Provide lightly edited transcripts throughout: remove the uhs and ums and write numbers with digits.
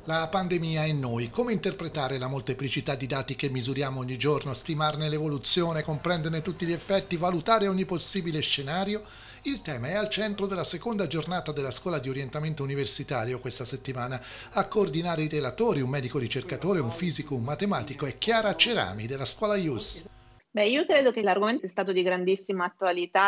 La pandemia e noi. Come interpretare la molteplicità di dati che misuriamo ogni giorno, stimarne l'evoluzione, comprenderne tutti gli effetti, valutare ogni possibile scenario? Il tema è al centro della seconda giornata della scuola di orientamento universitario questa settimana. A coordinare i relatori, un medico ricercatore, un fisico, un matematico e Chiara Cerami della scuola IUS. Beh, io credo che l'argomento è stato di grandissima attualità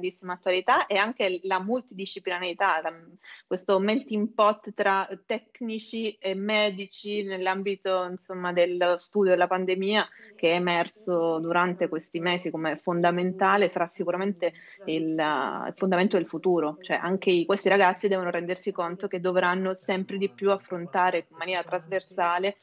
e anche la multidisciplinarità, questo melting pot tra tecnici e medici nell'ambito, insomma, del studio della pandemia che è emerso durante questi mesi come fondamentale, sarà sicuramente il fondamento del futuro. Cioè anche questi ragazzi devono rendersi conto che dovranno sempre di più affrontare in maniera trasversale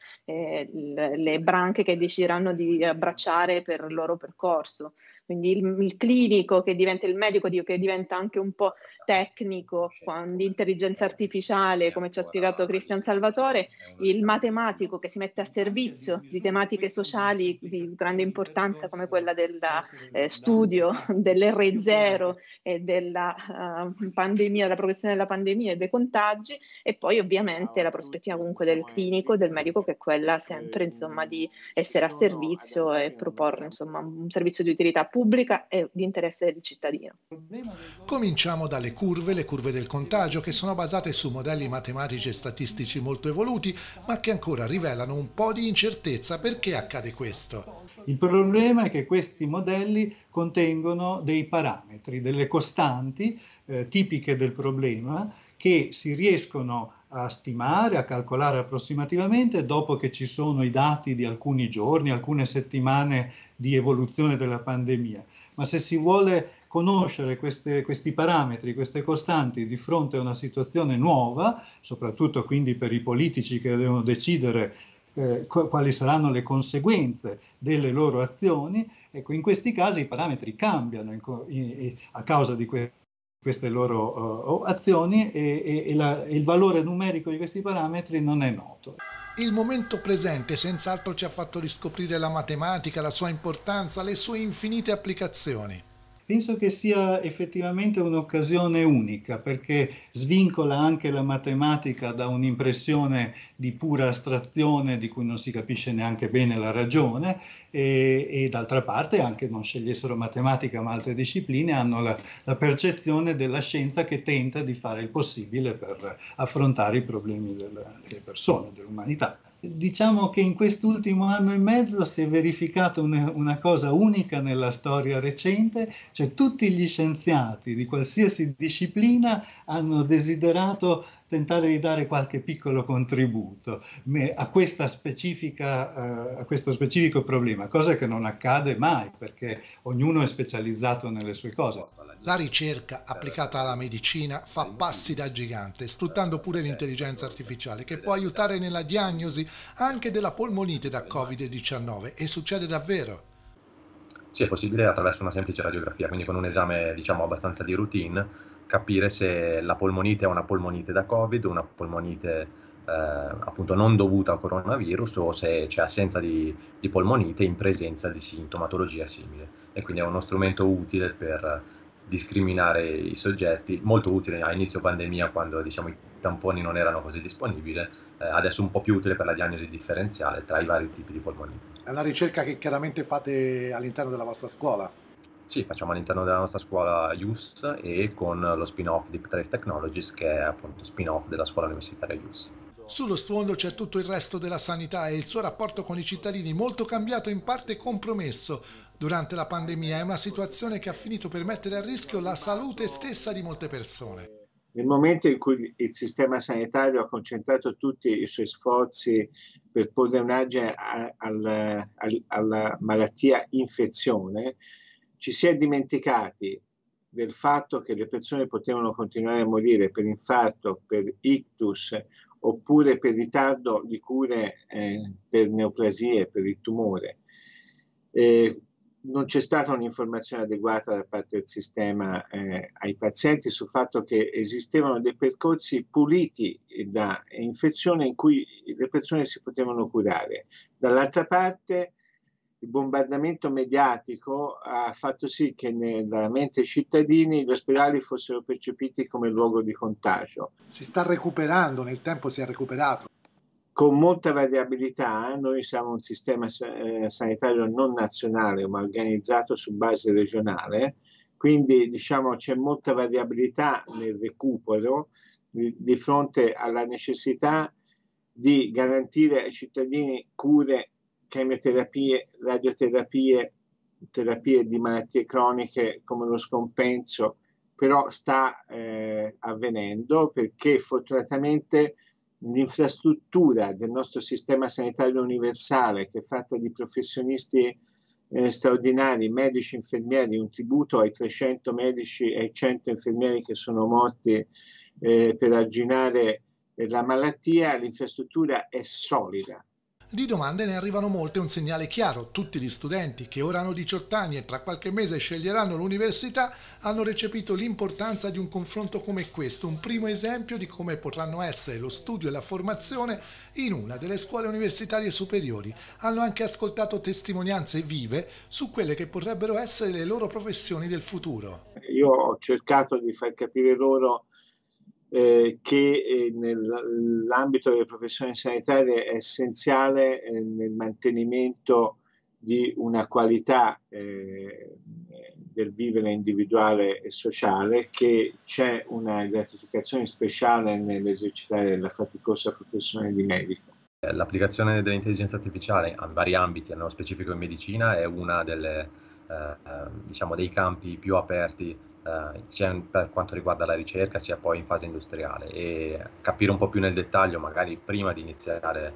le branche che decideranno di abbracciare per il loro percorso. Quindi il clinico che diventa il medico che diventa anche un po' tecnico, di intelligenza artificiale, come ci ha spiegato Cristian Salvatore, il matematico che si mette a servizio di tematiche sociali di grande importanza come quella del studio dell'R0 e della pandemia, della progressione della pandemia e dei contagi, e poi ovviamente la prospettiva comunque del clinico, del medico, che è quella sempre, insomma, di essere a servizio e proporre, insomma, un servizio di utilità pubblica e di interesse del cittadino. Cominciamo dalle curve, le curve del contagio, che sono basate su modelli matematici e statistici molto evoluti, ma che ancora rivelano un po' di incertezza. Perché accade questo? Il problema è che questi modelli contengono dei parametri, delle costanti tipiche del problema che si riescono a stimare, a calcolare approssimativamente dopo che ci sono i dati di alcuni giorni, alcune settimane di evoluzione della pandemia. Ma se si vuole conoscere questi parametri, queste costanti di fronte a una situazione nuova, soprattutto quindi per i politici che devono decidere quali saranno le conseguenze delle loro azioni, ecco, in questi casi i parametri cambiano a causa di queste loro azioni e il valore numerico di questi parametri non è noto. Il momento presente senz'altro ci ha fatto riscoprire la matematica, la sua importanza, le sue infinite applicazioni. Penso che sia effettivamente un'occasione unica perché svincola anche la matematica da un'impressione di pura astrazione di cui non si capisce neanche bene la ragione e d'altra parte anche non scegliessero matematica ma altre discipline hanno la percezione della scienza che tenta di fare il possibile per affrontare i problemi delle persone, dell'umanità. Diciamo che in quest'ultimo anno e mezzo si è verificata una cosa unica nella storia recente, cioè tutti gli scienziati di qualsiasi disciplina hanno desiderato tentare di dare qualche piccolo contributo a questo specifico problema, cosa che non accade mai perché ognuno è specializzato nelle sue cose. La ricerca applicata alla medicina fa passi da gigante, sfruttando pure l'intelligenza artificiale che può aiutare nella diagnosi anche della polmonite da Covid-19. E succede davvero. Sì, è possibile attraverso una semplice radiografia, quindi con un esame, diciamo, abbastanza di routine, capire se la polmonite è una polmonite da Covid, una polmonite appunto non dovuta al coronavirus o se c'è assenza di polmonite in presenza di sintomatologia simile. E quindi è uno strumento utile per discriminare i soggetti, molto utile a inizio pandemia quando, diciamo, i tamponi non erano così disponibili, adesso un po' più utile per la diagnosi differenziale tra i vari tipi di polmonite. È una ricerca che chiaramente fate all'interno della vostra scuola. Sì, facciamo all'interno della nostra scuola IUS e con lo spin-off Deep Trace Technologies, che è appunto spin-off della scuola universitaria IUS. Sullo sfondo c'è tutto il resto della sanità e il suo rapporto con i cittadini, molto cambiato e in parte compromesso durante la pandemia. È una situazione che ha finito per mettere a rischio la salute stessa di molte persone. Nel momento in cui il sistema sanitario ha concentrato tutti i suoi sforzi per porre un argine alla malattia infezione, ci si è dimenticati del fatto che le persone potevano continuare a morire per infarto, per ictus, oppure per ritardo di cure per neoplasie, per il tumore. Non c'è stata un'informazione adeguata da parte del sistema ai pazienti sul fatto che esistevano dei percorsi puliti da infezione in cui le persone si potevano curare. Dall'altra parte il bombardamento mediatico ha fatto sì che nella mente dei cittadini gli ospedali fossero percepiti come luogo di contagio. Si sta recuperando, nel tempo si è recuperato. con molta variabilità. Noi siamo un sistema sanitario non nazionale, ma organizzato su base regionale, quindi diciamo c'è molta variabilità nel recupero di fronte alla necessità di garantire ai cittadini cure, chemioterapie, radioterapie, terapie di malattie croniche come lo scompenso, però sta avvenendo perché fortunatamente l'infrastruttura del nostro sistema sanitario universale, che è fatta di professionisti straordinari, medici, infermieri, un tributo ai 300 medici e ai 100 infermieri che sono morti per arginare la malattia, l'infrastruttura è solida. Di domande ne arrivano molte, un segnale chiaro: tutti gli studenti che ora hanno 18 anni e tra qualche mese sceglieranno l'università hanno recepito l'importanza di un confronto come questo, un primo esempio di come potranno essere lo studio e la formazione in una delle scuole universitarie superiori. Hanno anche ascoltato testimonianze vive su quelle che potrebbero essere le loro professioni del futuro. Io ho cercato di far capire loro che nell'ambito delle professioni sanitarie è essenziale nel mantenimento di una qualità del vivere individuale e sociale, che c'è una gratificazione speciale nell'esercitare la faticosa professione di medico. L'applicazione dell'intelligenza artificiale a vari ambiti, nello specifico in medicina, è una delle, diciamo, dei campi più aperti sia per quanto riguarda la ricerca sia poi in fase industriale, e capire un po' più nel dettaglio, magari prima di iniziare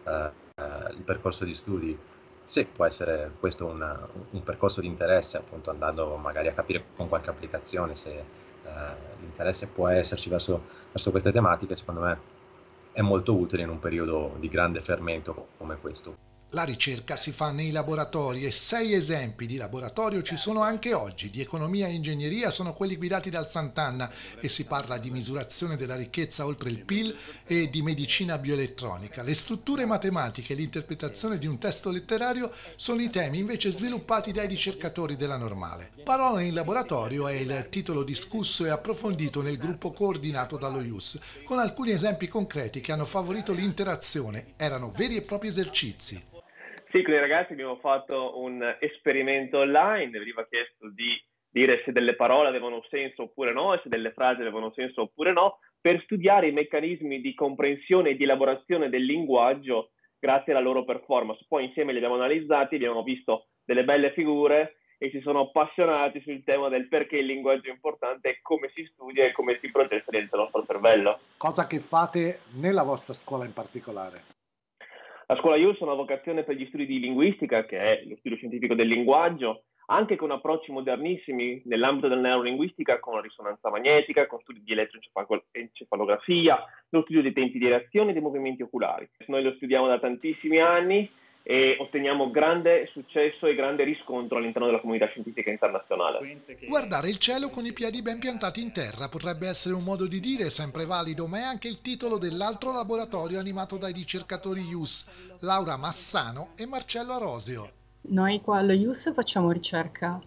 il percorso di studi, se può essere questo un percorso di interesse, appunto andando magari a capire con qualche applicazione se l'interesse può esserci verso queste tematiche. Secondo me è molto utile in un periodo di grande fermento come questo. La ricerca si fa nei laboratori e 6 esempi di laboratorio ci sono anche oggi. Di economia e ingegneria sono quelli guidati dal Sant'Anna e si parla di misurazione della ricchezza oltre il PIL e di medicina bioelettronica. Le strutture matematiche e l'interpretazione di un testo letterario sono i temi invece sviluppati dai ricercatori della Normale. Parola in laboratorio è il titolo discusso e approfondito nel gruppo coordinato dallo IUS, con alcuni esempi concreti che hanno favorito l'interazione. Erano veri e propri esercizi. Sì, con i ragazzi abbiamo fatto un esperimento online, veniva chiesto di dire se delle parole avevano senso oppure no, e se delle frasi avevano senso oppure no, per studiare i meccanismi di comprensione e di elaborazione del linguaggio grazie alla loro performance. Poi insieme li abbiamo analizzati, abbiamo visto delle belle figure e si sono appassionati sul tema del perché il linguaggio è importante e come si studia e come si processa dentro il nostro cervello. Cosa che fate nella vostra scuola in particolare? La scuola IUS ha una vocazione per gli studi di linguistica, che è lo studio scientifico del linguaggio, anche con approcci modernissimi nell'ambito della neurolinguistica, con la risonanza magnetica, con studi di elettroencefalografia, lo studio dei tempi di reazione e dei movimenti oculari. Noi lo studiamo da tantissimi anni e otteniamo grande successo e grande riscontro all'interno della comunità scientifica internazionale. Guardare il cielo con i piedi ben piantati in terra potrebbe essere un modo di dire sempre valido, ma è anche il titolo dell'altro laboratorio animato dai ricercatori IUS, Laura Massano e Marcello Arosio. Noi qua allo IUS facciamo ricerca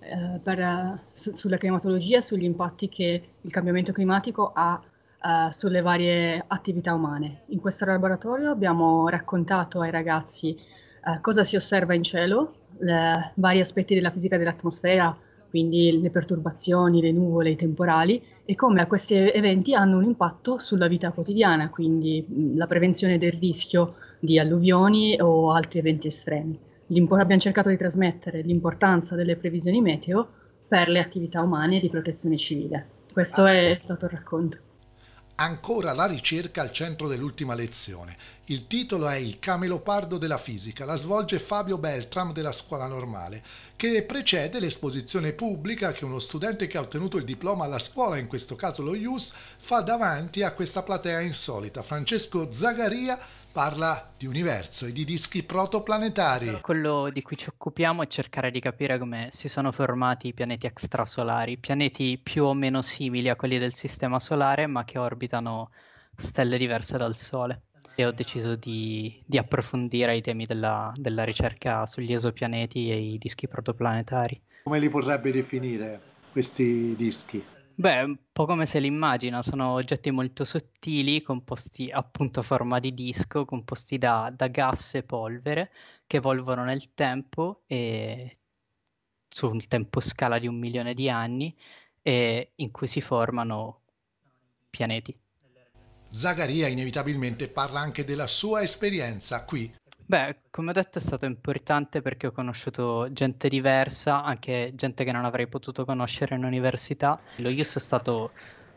sulla climatologia, sugli impatti che il cambiamento climatico ha sulle varie attività umane. In questo laboratorio abbiamo raccontato ai ragazzi cosa si osserva in cielo, vari aspetti della fisica dell'atmosfera, quindi le perturbazioni, le nuvole, i temporali, e come questi eventi hanno un impatto sulla vita quotidiana, quindi la prevenzione del rischio di alluvioni o altri eventi estremi. Abbiamo cercato di trasmettere l'importanza delle previsioni meteo per le attività umane e di protezione civile. Questo è stato il racconto. Ancora la ricerca al centro dell'ultima lezione. Il titolo è Il camelopardo della fisica, la svolge Fabio Beltram della Scuola Normale, che precede l'esposizione pubblica che uno studente che ha ottenuto il diploma alla scuola, in questo caso lo IUS, fa davanti a questa platea insolita. Francesco Zagaria parla di universo e di dischi protoplanetari. Quello di cui ci occupiamo è cercare di capire come si sono formati i pianeti extrasolari, pianeti più o meno simili a quelli del Sistema Solare, ma che orbitano stelle diverse dal Sole. E ho deciso di approfondire i temi della ricerca sugli esopianeti e i dischi protoplanetari. Come li potrebbe definire questi dischi? Beh, un po' come se li immagina, sono oggetti molto sottili, composti appunto a forma di disco, composti da gas e polvere, che evolvono nel tempo e su un temposcala di 1 milione di anni, e in cui si formano pianeti. Zagaria inevitabilmente parla anche della sua esperienza qui. Beh, come ho detto è stato importante perché ho conosciuto gente diversa, anche gente che non avrei potuto conoscere in università. Lo IUS è stato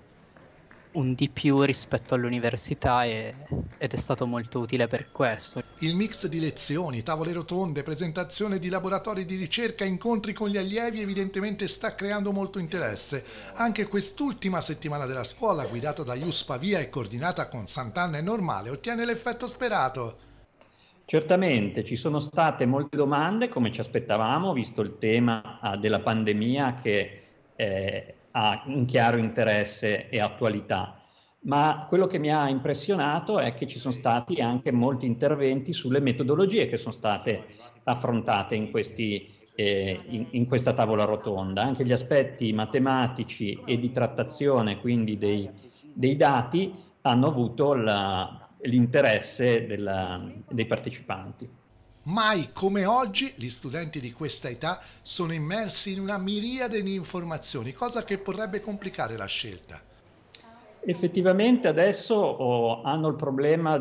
un di più rispetto all'università ed è stato molto utile per questo. Il mix di lezioni, tavole rotonde, presentazioni di laboratori di ricerca, incontri con gli allievi evidentemente sta creando molto interesse. Anche quest'ultima settimana della scuola, guidata da IUS Pavia e coordinata con Sant'Anna e Normale, ottiene l'effetto sperato. Certamente, ci sono state molte domande, come ci aspettavamo, visto il tema della pandemia che ha un chiaro interesse e attualità. Ma quello che mi ha impressionato è che ci sono stati anche molti interventi sulle metodologie che sono state affrontate in questa tavola rotonda. Anche gli aspetti matematici e di trattazione, quindi dei dati, hanno avuto l'interesse dei partecipanti. Mai come oggi gli studenti di questa età sono immersi in una miriade di informazioni, cosa che potrebbe complicare la scelta. Effettivamente adesso hanno il problema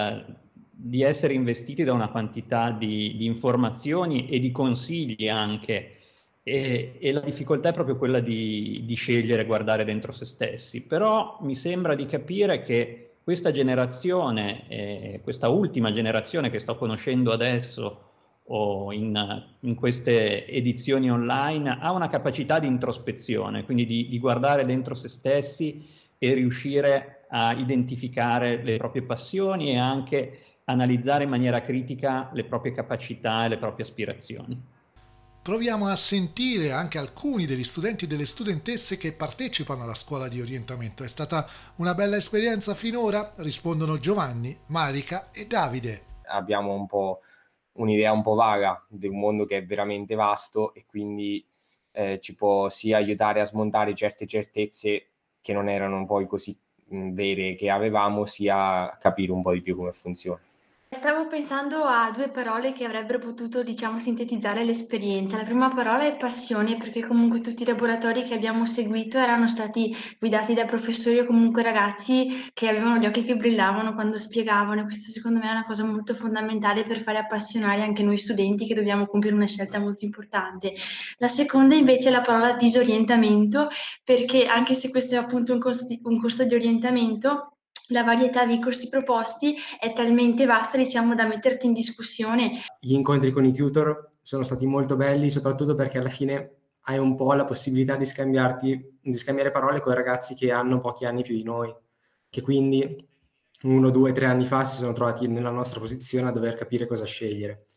di essere investiti da una quantità di informazioni e di consigli anche, e la difficoltà è proprio quella di scegliere, guardare dentro se stessi. Però mi sembra di capire che questa generazione, questa ultima generazione che sto conoscendo adesso o in queste edizioni online, ha una capacità di introspezione, quindi di guardare dentro se stessi e riuscire a identificare le proprie passioni e anche analizzare in maniera critica le proprie capacità e le proprie aspirazioni. Proviamo a sentire anche alcuni degli studenti e delle studentesse che partecipano alla scuola di orientamento. È stata una bella esperienza finora? Rispondono Giovanni, Marica e Davide. Abbiamo un po' un'idea un po' vaga di un mondo che è veramente vasto e quindi ci può sia aiutare a smontare certe certezze che non erano poi così vere che avevamo, sia capire un po' di più come funziona. Stavo pensando a 2 parole che avrebbero potuto, diciamo, sintetizzare l'esperienza. La prima parola è passione, perché comunque tutti i laboratori che abbiamo seguito erano stati guidati da professori o comunque ragazzi che avevano gli occhi che brillavano quando spiegavano, e questo secondo me è una cosa molto fondamentale per fare appassionare anche noi studenti che dobbiamo compiere una scelta molto importante. La seconda invece è la parola disorientamento, perché anche se questo è appunto un corso di orientamento, la varietà dei corsi proposti è talmente vasta, diciamo, da metterti in discussione. Gli incontri con i tutor sono stati molto belli, soprattutto perché alla fine hai un po' la possibilità di scambiare parole con ragazzi che hanno pochi anni più di noi, che quindi 1, 2, 3 anni fa si sono trovati nella nostra posizione a dover capire cosa scegliere.